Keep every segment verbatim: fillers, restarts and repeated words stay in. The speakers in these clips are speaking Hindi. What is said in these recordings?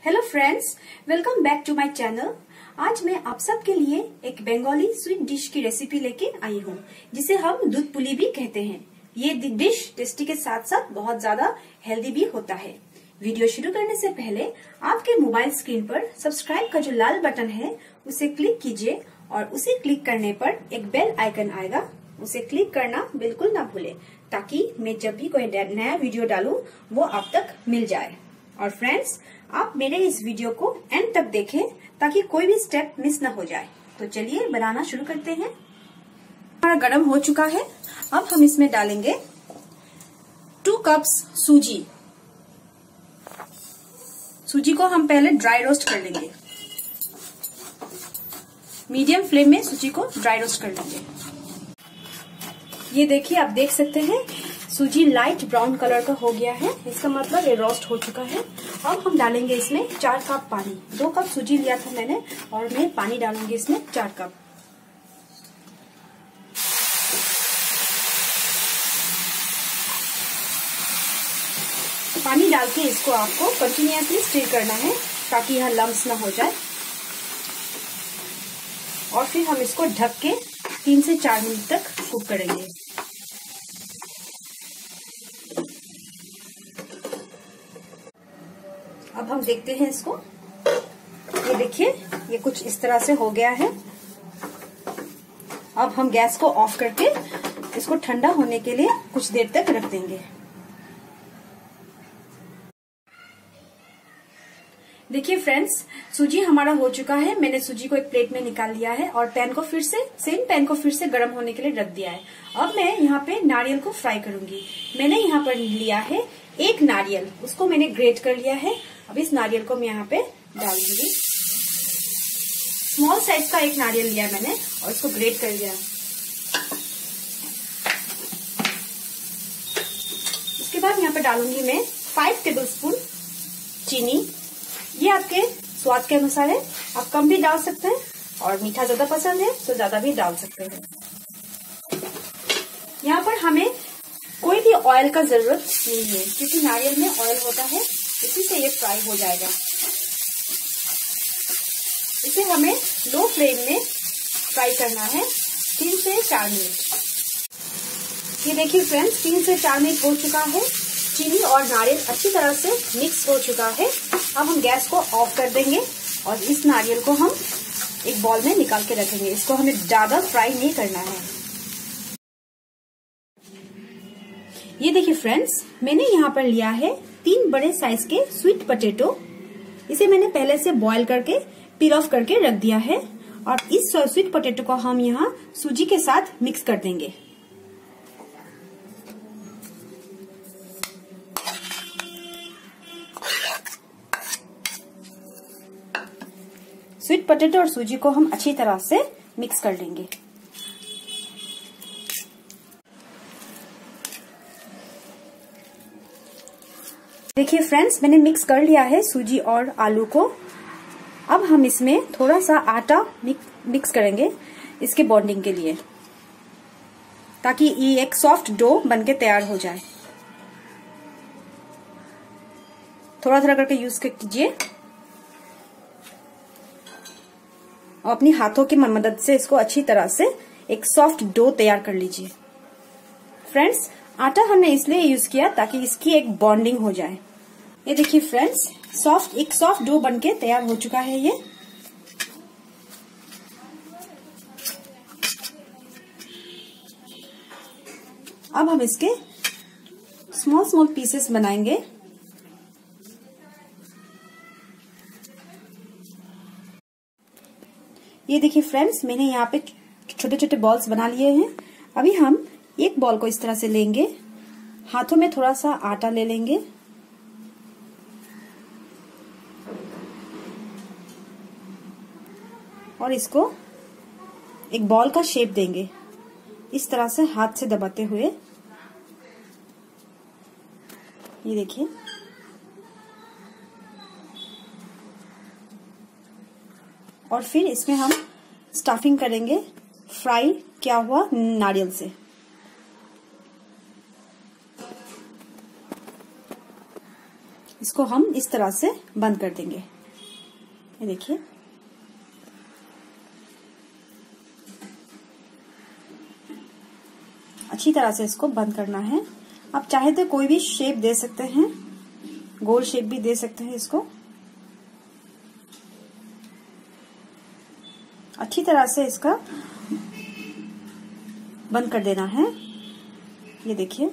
Hello friends, welcome back to my channel. आज मैं आप सबके लिए एक बंगाली स्वीट डिश की रेसिपी लेके आई हूँ, जिसे हम दूध पुली भी कहते हैं। ये डिश टेस्टी के साथ साथ बहुत ज्यादा हेल्दी भी होता है। वीडियो शुरू करने से पहले आपके मोबाइल स्क्रीन पर सब्सक्राइब का जो लाल बटन है उसे क्लिक कीजिए और उसे क्लिक करने पर एक बेल आइकन आएगा, उसे क्लिक करना बिल्कुल ना भूले, ताकि मैं जब भी कोई नया वीडियो डालूं वो आप तक मिल जाए। और फ्रेंड्स, आप मेरे इस वीडियो को एंड तक देखें ताकि कोई भी स्टेप मिस ना हो जाए। तो चलिए बनाना शुरू करते हैं। हमारा गरम हो चुका है। अब हम इसमें डालेंगे टू कप्स सूजी। सूजी को हम पहले ड्राई रोस्ट कर लेंगे। मीडियम फ्लेम में सूजी को ड्राई रोस्ट कर लेंगे। ये देखिए, आप देख सकते हैं सूजी लाइट ब्राउन कलर का हो गया है, इसका मतलब ये रोस्ट हो चुका है। अब हम डालेंगे इसमें चार कप पानी। दो कप सूजी लिया था मैंने और मैं पानी डालूंगी इसमें चार कप। पानी डाल के इसको आपको कंटिन्यूअसली स्टीर करना है ताकि यह लम्स ना हो जाए। और फिर हम इसको ढक के तीन से चार मिनट तक कुक करेंगे। अब हम देखते हैं इसको। ये देखिए, ये कुछ इस तरह से हो गया है। अब हम गैस को ऑफ करके इसको ठंडा होने के लिए कुछ देर तक रख देंगे। देखिए फ्रेंड्स, सूजी हमारा हो चुका है। मैंने सूजी को एक प्लेट में निकाल लिया है और पैन को फिर से सेम पैन को फिर से गर्म होने के लिए रख दिया है। अब मैं यहाँ पे नारियल को फ्राई करूंगी। मैंने यहाँ पर लिया है एक नारियल, उसको मैंने ग्रेट कर लिया है। अब इस नारियल को मैं यहाँ पे डाल दूंगी। स्मॉल साइज का एक नारियल लिया मैंने और इसको ग्रेट कर लिया। उसके बाद यहाँ पे डालूंगी मैं फाइव टेबल स्पून चीनी। ये आपके स्वाद के अनुसार है, आप कम भी डाल सकते हैं और मीठा ज्यादा पसंद है तो ज्यादा भी डाल सकते हैं। यहाँ पर हमें कोई भी ऑयल का जरूरत नहीं है, क्योंकि नारियल में ऑयल होता है, इसी से ये फ्राई हो जाएगा। इसे हमें लो फ्लेम में फ्राई करना है तीन से चार मिनट। ये देखिए फ्रेंड्स, तीन से चार मिनट हो चुका है। चीनी और नारियल अच्छी तरह से मिक्स हो चुका है। अब हम गैस को ऑफ कर देंगे और इस नारियल को हम एक बॉल में निकाल के रखेंगे। इसको हमें ज्यादा फ्राई नहीं करना है। ये देखिए फ्रेंड्स, मैंने यहाँ पर लिया है तीन बड़े साइज के स्वीट पोटैटो। इसे मैंने पहले से बॉईल करके पील ऑफ करके रख दिया है और इस स्वीट पोटैटो को हम यहाँ सूजी के साथ मिक्स कर देंगे। स्वीट पोटैटो और सूजी को हम अच्छी तरह से मिक्स कर लेंगे। देखिए फ्रेंड्स, मैंने मिक्स कर लिया है सूजी और आलू को। अब हम इसमें थोड़ा सा आटा मिक्स करेंगे इसके बॉन्डिंग के लिए, ताकि ये एक सॉफ्ट डो बनके तैयार हो जाए। थोड़ा थोड़ा करके यूज कीजिए और अपनी हाथों की मदद से इसको अच्छी तरह से एक सॉफ्ट डो तैयार कर लीजिए। फ्रेंड्स, आटा हमने इसलिए यूज किया ताकि इसकी एक बॉन्डिंग हो जाए। ये देखिए फ्रेंड्स, सॉफ्ट एक सॉफ्ट डो बनके तैयार हो चुका है ये। अब हम इसके स्मॉल स्मॉल पीसेस बनाएंगे। ये देखिए फ्रेंड्स, मैंने यहाँ पे छोटे छोटे बॉल्स बना लिए हैं। अभी हम एक बॉल को इस तरह से लेंगे, हाथों में थोड़ा सा आटा ले लेंगे और इसको एक बॉल का शेप देंगे, इस तरह से हाथ से दबाते हुए। ये देखिए, और फिर इसमें हम स्टफिंग करेंगे फ्राई किया हुआ नारियल से। इसको हम इस तरह से बंद कर देंगे। ये देखिए, अच्छी तरह से इसको बंद करना है। आप चाहे तो कोई भी शेप दे सकते हैं, गोल शेप भी दे सकते हैं। इसको अच्छी तरह से इसका बंद कर देना है। ये देखिए,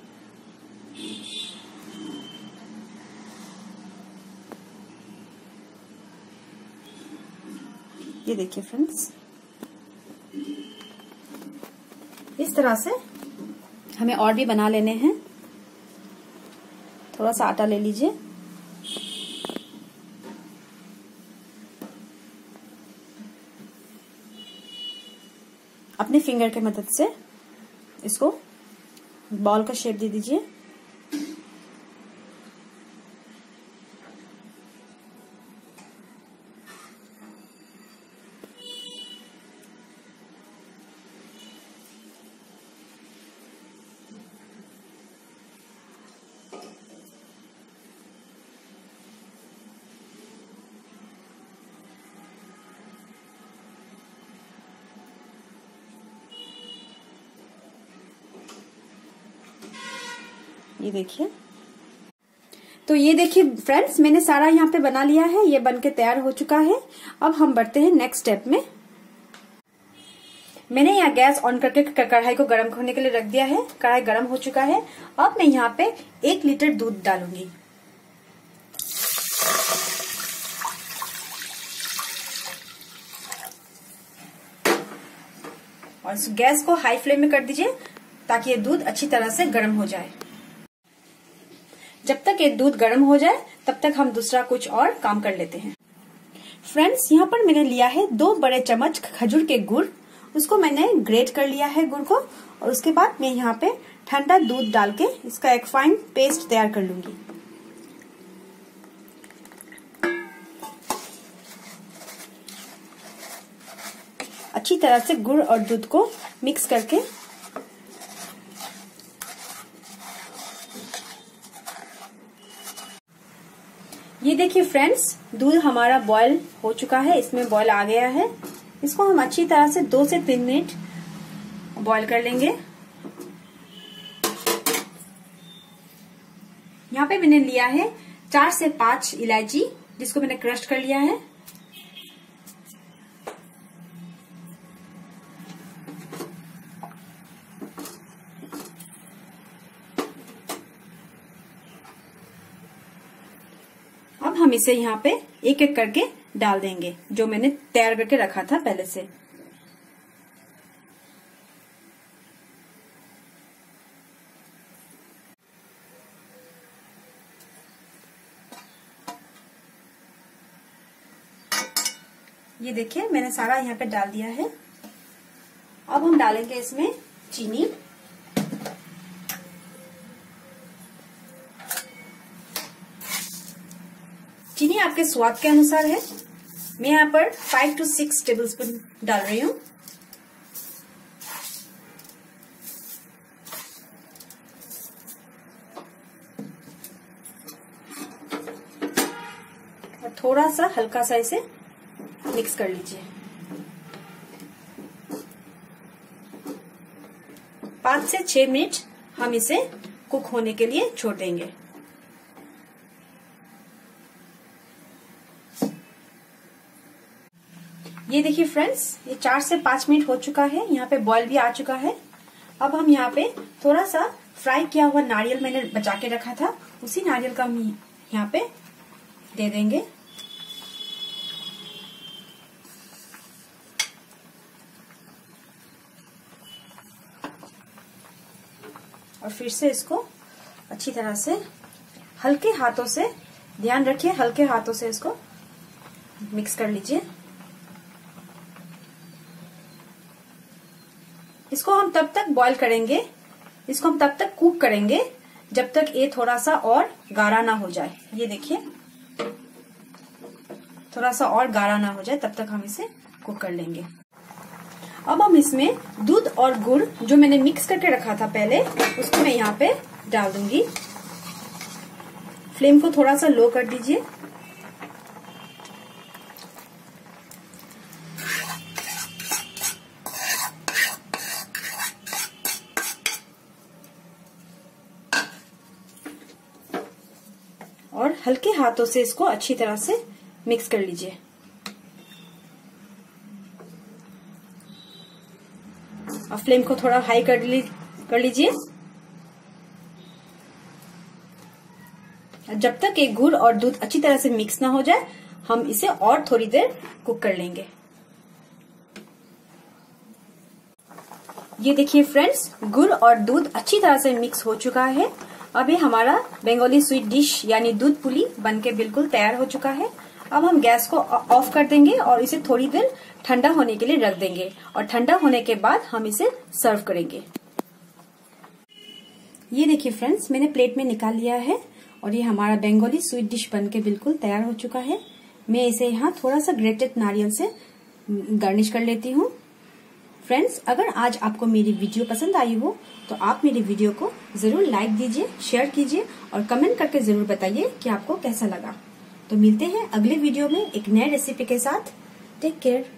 ये देखिए फ्रेंड्स, इस तरह से हमें और भी बना लेने हैं। थोड़ा सा आटा ले लीजिए, अपने फिंगर के मदद से इसको बॉल का शेप दे दीजिए। ये देखिए, तो ये देखिए फ्रेंड्स, मैंने सारा यहाँ पे बना लिया है। ये बनके तैयार हो चुका है। अब हम बढ़ते हैं नेक्स्ट स्टेप में। मैंने यहाँ गैस ऑन करके कढ़ाई को गर्म होने के लिए रख दिया है। कढ़ाई गर्म हो चुका है। अब मैं यहाँ पे एक लीटर दूध डालूंगी। और गैस को हाई फ्लेम में कर दीजिए ताकि ये दूध अच्छी तरह से गर्म हो जाए। जब तक ये दूध गर्म हो जाए तब तक हम दूसरा कुछ और काम कर लेते हैं। फ्रेंड्स, यहाँ पर मैंने लिया है दो बड़े चम्मच खजूर के गुड़। उसको मैंने ग्रेट कर लिया है गुड़ को, और उसके बाद मैं यहाँ पे ठंडा दूध डाल के इसका एक फाइन पेस्ट तैयार कर लूंगी। अच्छी तरह से गुड़ और दूध को मिक्स करके ये देखिए फ्रेंड्स, दूध हमारा बॉयल हो चुका है। इसमें बॉयल आ गया है। इसको हम अच्छी तरह से दो से तीन मिनट बॉयल कर लेंगे। यहाँ पे मैंने लिया है चार से पांच इलायची, जिसको मैंने क्रश कर लिया है। अब हम इसे यहाँ पे एक एक करके डाल देंगे, जो मैंने तैयार करके रखा था पहले से। ये देखिए, मैंने सारा यहाँ पे डाल दिया है। अब हम डालेंगे इसमें चीनी। चीनी आपके स्वाद के अनुसार है। मैं यहाँ पर फाइव टू सिक्स टेबलस्पून डाल रही हूँ। और थोड़ा सा हल्का सा इसे मिक्स कर लीजिए। पांच से छह मिनट हम इसे कुक होने के लिए छोड़ देंगे। ये देखिए फ्रेंड्स, ये चार से पांच मिनट हो चुका है। यहाँ पे बॉयल भी आ चुका है। अब हम यहाँ पे थोड़ा सा फ्राई किया हुआ नारियल मैंने बचा के रखा था, उसी नारियल का हम यहाँ पे दे देंगे। और फिर से इसको अच्छी तरह से हल्के हाथों से, ध्यान रखिए हल्के हाथों से इसको मिक्स कर लीजिए। इसको हम तब तक बॉईल करेंगे, इसको हम तब तक कुक करेंगे जब तक ये थोड़ा सा और गाढ़ा ना हो जाए। ये देखिए, थोड़ा सा और गाढ़ा ना हो जाए तब तक हम इसे कुक कर लेंगे। अब हम इसमें दूध और गुड़ जो मैंने मिक्स करके रखा था पहले, उसको मैं यहाँ पे डाल दूंगी। फ्लेम को थोड़ा सा लो कर दीजिए और हल्के हाथों से इसको अच्छी तरह से मिक्स कर लीजिए। अब फ्लेम को थोड़ा हाई कर ली कर लीजिए। जब तक ये गुड़ और दूध अच्छी तरह से मिक्स ना हो जाए हम इसे और थोड़ी देर कुक कर लेंगे। ये देखिए फ्रेंड्स, गुड़ और दूध अच्छी तरह से मिक्स हो चुका है। अब ये हमारा बंगाली स्वीट डिश यानी दूध पुली बनके बिल्कुल तैयार हो चुका है। अब हम गैस को ऑफ कर देंगे और इसे थोड़ी देर ठंडा होने के लिए रख देंगे और ठंडा होने के बाद हम इसे सर्व करेंगे। ये देखिए फ्रेंड्स, मैंने प्लेट में निकाल लिया है और ये हमारा बंगाली स्वीट डिश बनके बिल्कुल तैयार हो चुका है। मैं इसे यहाँ थोड़ा सा ग्रेटेड नारियल से गार्निश कर लेती हूँ। फ्रेंड्स, अगर आज आपको मेरी वीडियो पसंद आई हो तो आप मेरी वीडियो को जरूर लाइक दीजिए, शेयर कीजिए और कमेंट करके जरूर बताइए कि आपको कैसा लगा। तो मिलते हैं अगले वीडियो में एक नए रेसिपी के साथ। Take care.